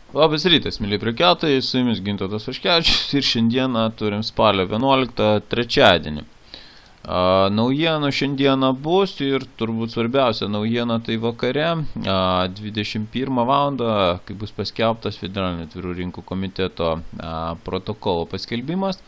Labas rytas, mėly prekiautojai, su jumis Gintautas Vaškevičius ir šiandieną turim spalio 11 trečiadienį. Naujienų šiandieną bus ir turbūt svarbiausia naujiena tai vakare, 21 valandą, kai bus paskelbtas Federalinio atvirų rinkų komiteto protokolo paskelbimas.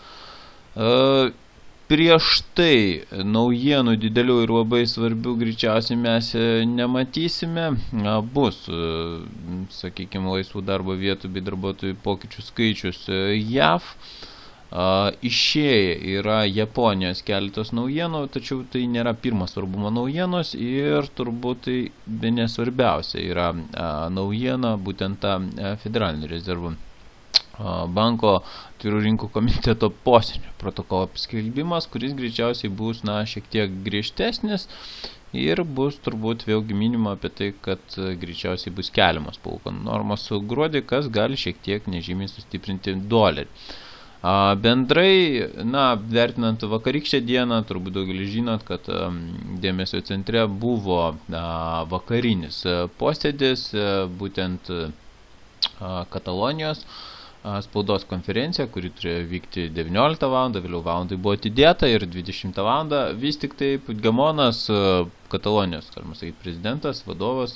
Prieš tai naujienų didelių ir labai svarbių greičiausiai mes nematysime. Bus, sakykime, laisvų darbo vietų bei darbuotojų pokyčių skaičius JAV. Išėję yra Japonijos keletas naujienų, tačiau tai nėra pirmas svarbumo naujienos ir turbūt tai bene svarbiausia yra naujiena būtent ta Federalinio rezervų banko atvirų rinkų komiteto posėdžio protokolo paskelbimas, kuris greičiausiai bus šiek tiek griežtesnis ir bus turbūt vėlgi minima apie tai, kad greičiausiai bus keliamos palūkanų normos gruodį, kas gali šiek tiek nežymiai sustiprinti dolerį. Bendrai, vertinant vakarykštę dieną, turbūt daugelis žinot, kad dėmesio centre buvo vakarinis posėdis, būtent Katalonijos spaudos konferencija, kuri turėjo vykti 19 val. Vėliau valandai buvo atidėta ir 20 val. Vis tik tai Puigdemonas, Katalonijos, galima sakyti, prezidentas, vadovas,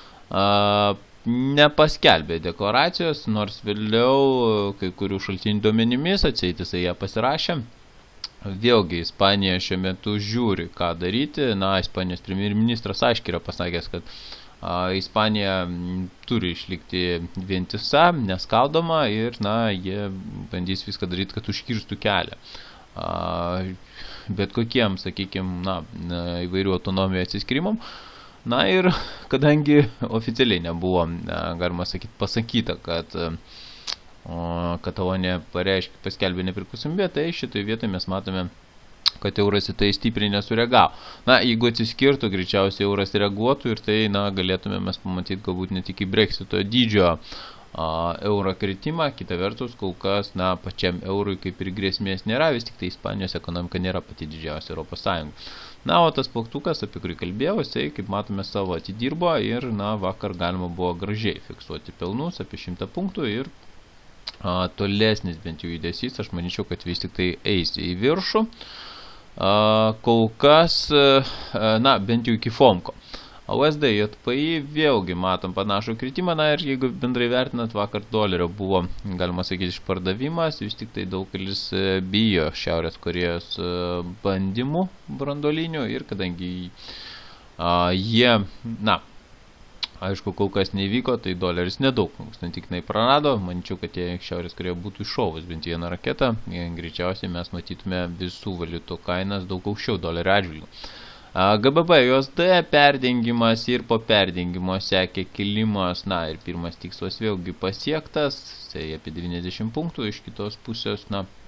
nepaskelbė deklaracijos, nors vėliau kai kurių šaltinių duomenimis atseit jisai ją pasirašė. Vėlgi, Ispanija šiuo metu žiūri, ką daryti. Ispanijos premjerministras aiškiai yra pasakęs, kad Ispanija turi išlikti vientisa, neskaldoma ir jie bandys viską daryti, kad užkirstų kelią bet kokiem, sakykime, įvairių autonomijų atsiskyrimam. Ir kadangi oficialiai nebuvo, galima sakyti, pasakyta, kad Katalonija paskelbė nepriklausomybę, tai šitoje vietoje mes matome, kad euras į tai stipriai nesureagavo. Jeigu atsiskirtų, greičiausiai euras reaguotų ir tai, galėtume mes pamatyti galbūt ne tik į Brexito dydžio euro kritimą, kita vertus, kol kas, pačiam eurui kaip ir grėsmės nėra, vis tik tai Ispanijos ekonomika nėra pati didžiausia Europos Sąjunga. O tas plaktukas, apie kurį kalbėjau, jisai, kaip matome, savo atidirbo ir, vakar galima buvo gražiai fiksuoti pelnus apie 100 punktų ir tolesnis bent jau judesys, aš manyčiau, kad vis tik tai eis į viršų. Kol kas, bent jau iki FOMCO. USD JPY vėlgi matom panašų kritimą, ir jeigu bendrai vertinant, vakar dolerio buvo, galima sakyti, išpardavimas, vis tik tai daugelis bijo Šiaurės Korėjos bandymų branduolinių ir kadangi jie, aišku, kol kas nevyko, tai doleris nedaug, santykinai prarado. Manyčiau, kad jei Šiaurės Korėja būtų iššovus bent vieną raketą, greičiausiai mes matytume visų valiutų kainas daug aukščiau dolerio atžvilgiu. GBP USD perdengimas ir po perdengimo sekė kilimas, ir pirmas tikslas vėlgi pasiektas, tai apie 90 punktų, iš kitos pusės,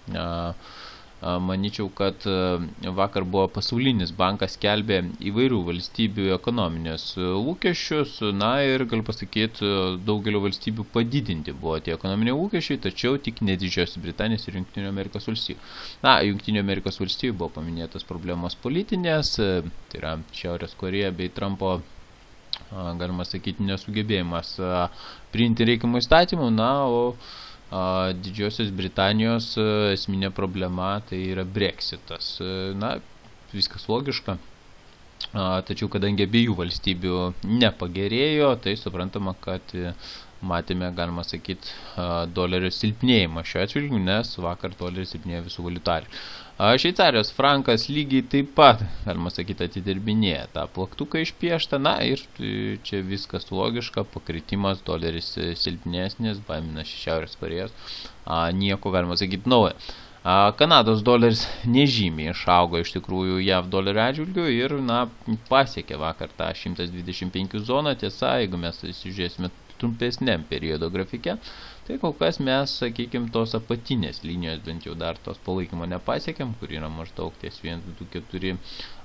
manyčiau, kad vakar buvo pasaulinis bankas skelbė įvairių valstybių ekonominės lūkesčius, ir galiu pasakyti, daugelio valstybių padidinti buvo tie ekonominiai lūkesčiai, tačiau tik ne Didžiosios Britanijos ir Jungtinių Amerikos valstijų. Jungtinių Amerikos valstijų buvo paminėtos problemos politinės, tai yra Šiaurės Korėja bei Trumpo, galima sakyti, nesugebėjimas priimti reikiamų įstatymų, o Didžiosios Britanijos esminė problema tai yra Brexitas. Viskas logiška. Tačiau kadangi abiejų valstybių nepagerėjo, tai suprantama, kad matėme, galima sakyti, dolerio silpnėjimą šiuo atžvilgiu, nes vakar doleris silpnėjo visų valiutų atžvilgiu. Šveicarijos frankas lygiai taip pat, galima sakyti, atidirbinėja tą plaktuką išpieštą, ir čia viskas logiška, pakritimas, doleris silpnesnis, baiminas Šiaurės Korėjos, nieko, galima sakyti, naujo. Kanados doleris nežymiai išaugo iš tikrųjų JAV dolerio atžvilgiu ir, pasiekė vakar tą 125 zoną. Tiesa, jeigu mes įsižiūrėsime trumpesniam periodo grafike, tai kol kas mes, sakykime, tos apatinės linijos bent jau dar tos palaikymo nepasiekėm, kur yra maždaug ties 1,2480,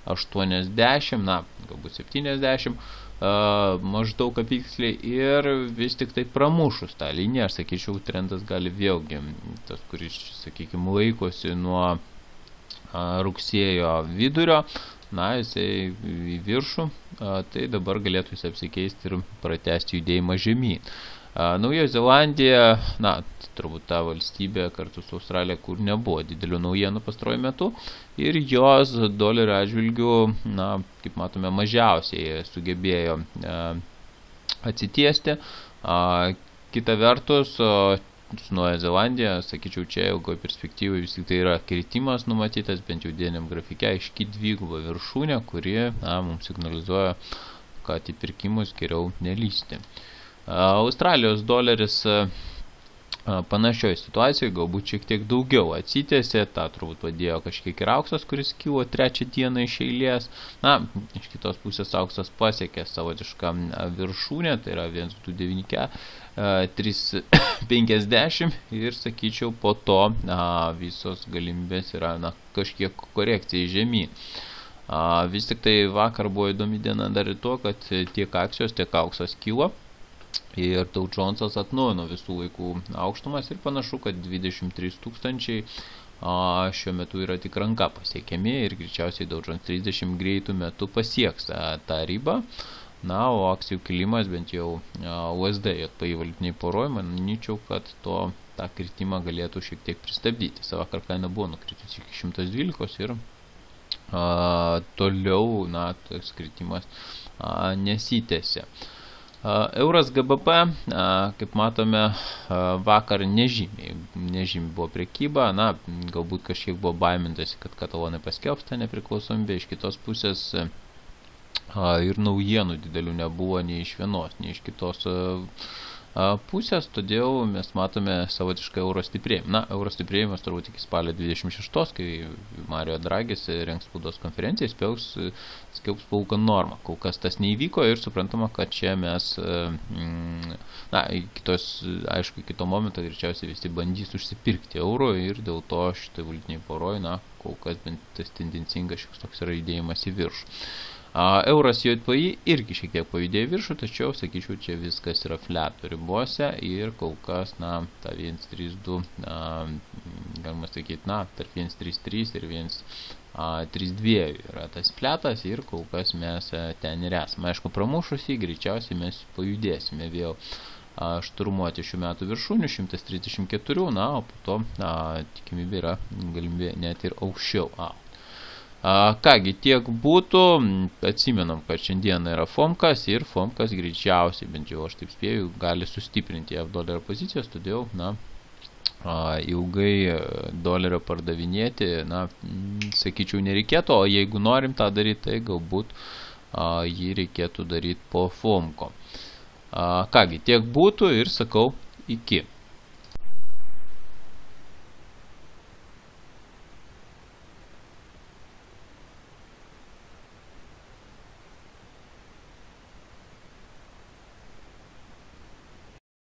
galbūt 70, maždaug apytiksliai, ir vis tik tai pramušus tą liniją, aš sakyčiau, trendas gali vėlgi, tas, kuris, sakykime, laikosi nuo rugsėjo vidurio, jisai į viršų, tai dabar galėtų jis apsikeisti ir pratęsti judėjimą žemyn. Naujoji Zelandija, na, turbūt ta valstybė kartu su Australija, kur nebuvo didelių naujienų pastaruoju metu ir jos dolerio atžvilgių, na, kaip matome, mažiausiai sugebėjo atsitiesti. Kita vertus, su Naujoji Zelandija, sakyčiau, čia ilgoje perspektyvoje vis tik tai yra kritimas numatytas, bent jau dieniniam grafike, aiški dviguba viršūnė, kuri mums signalizuoja, kad į pirkimus geriau nelysti. Australijos doleris panašioje situacijoje galbūt šiek tiek daugiau atsitėsė, tą turbūt padėjo kažkiek ir auksas, kuris kilo trečią dieną iš eilės. Na, iš kitos pusės auksas pasiekė savotišką viršūnę, tai yra 1,294,350 ir, sakyčiau, po to visos galimybės yra kažkiek korekcijai žemyn. Vis tik tai vakar buvo įdomi diena dar ir to, kad tiek akcijos, tiek auksas kilo. Ir Dow Jonesas atnaujino visų laikų aukštumas ir panašu, kad 23 000 šiuo metu yra tik ranka pasiekiami ir greičiausiai Dow Jones 30 greitų metų pasieks tą ribą. Na, o akcijų kilimas, bent jau USD JPY valiutiniai poroj, manyčiau, kad tą kritimą galėtų šiek tiek pristabdyti. Savakar kaina buvo nukritus iki 112 ir toliau, na, tas kritimas nesitęsė. Euras GBP, kaip matome, vakar nežymiai buvo prekyba, na, galbūt kažkiek buvo baimintasi, kad katalonai paskelbs tą nepriklausomybę, iš kitos pusės ir naujienų didelių nebuvo nei iš vienos, nei iš kitos pusės, todėl mes matome savotišką euro stiprėjimą. Na, euro stiprėjimas turbūt iki spalio 26, kai Mario Dragis rengs spaudos konferenciją, skelbs palūkanų normą. Kol kas tas neįvyko ir suprantama, kad čia mes, na, aišku, kito momento greičiausiai visi bandys užsipirkti euro ir dėl to šitai valiutiniai poroj, na, kol kas bent tas tendencingas šioks toks yra judėjimas į viršų. Euras JPY irgi šiek tiek pajudėjo viršų, tačiau, sakyčiau, čia viskas yra fleto ribose ir kol kas, na, ta 1.32, galima sakyti, na, tarp 1.33 ir 1.32 yra tas fletas ir kol kas mes ten ir esame. Aišku, pramušus jį, greičiausiai mes pajudėsime vėl šturmuoti šių metų viršūnių 134, na, o po to tikimybė yra galimybė net ir aukščiau. Kągi, tiek būtų, atsimenam, kad šiandieną yra FOMKas ir FOMKas greičiausiai, bent jau aš taip spėju, gali sustiprinti JAV dolerio pozicijas, todėl, na, ilgai dolerio pardavinėti, na, sakyčiau, nereikėtų, o jeigu norim tą daryti, tai galbūt jį reikėtų daryti po FOMKo. Kągi, tiek būtų ir sakau iki.